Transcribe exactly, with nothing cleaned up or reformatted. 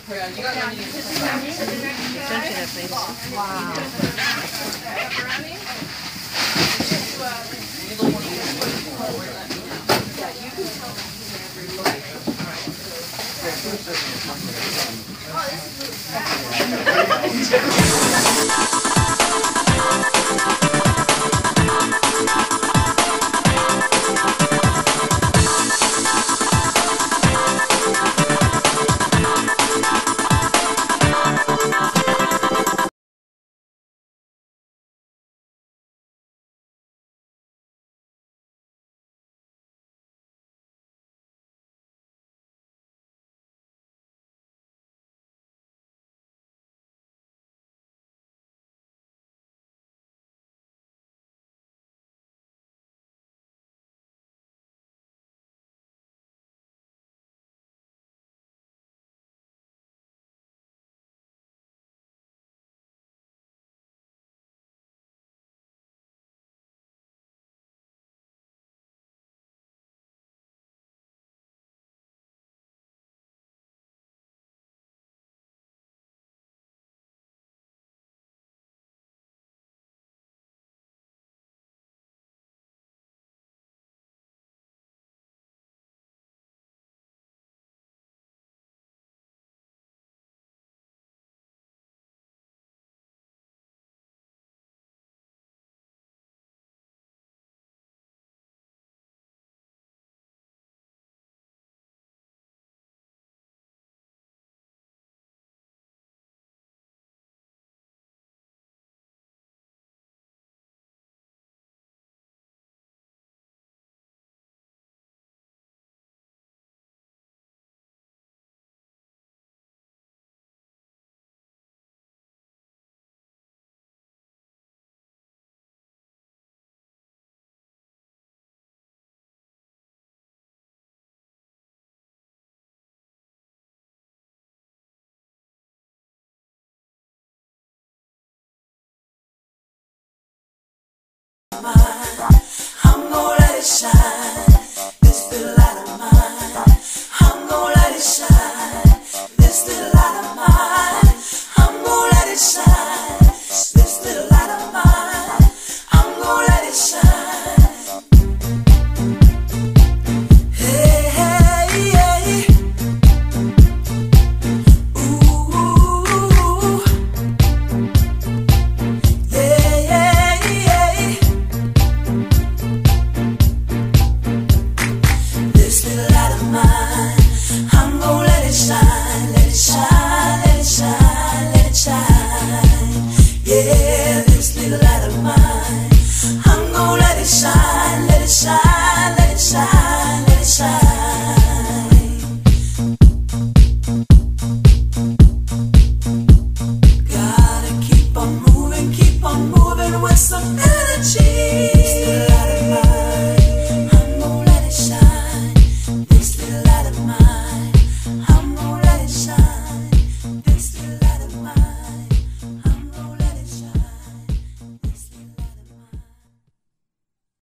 that place. Wow. I'm gonna let it shine. This little light of mine. I'm gonna let it shine. This little light of mine. I'm gonna let it shine. This little light of mine. I'm gonna let it shine. Hey, hey, hey. Ooh, yeah, yeah, yeah. This little light of mine, I'm gonna let it shine, let it shine, let it shine, let it shine. Yeah, this little light of mine, I'm gonna let it shine, let it shine.